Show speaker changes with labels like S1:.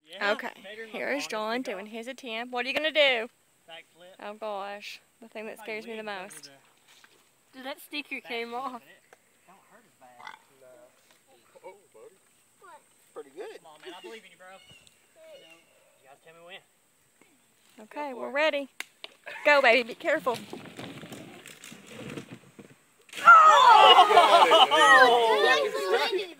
S1: Yeah,
S2: Okay, here's John doing his attempt. What are you going to do?
S1: Backflip.
S2: Oh gosh, the thing that scares me the most.
S3: Dude, that sticker came off.
S1: Don't hurt as bad.
S4: No. Oh, buddy. What? Pretty good.
S1: Come on, man. I believe in you, bro. You gotta tell me when.
S2: Okay, we're ready. Go, baby. Be careful.
S4: Oh!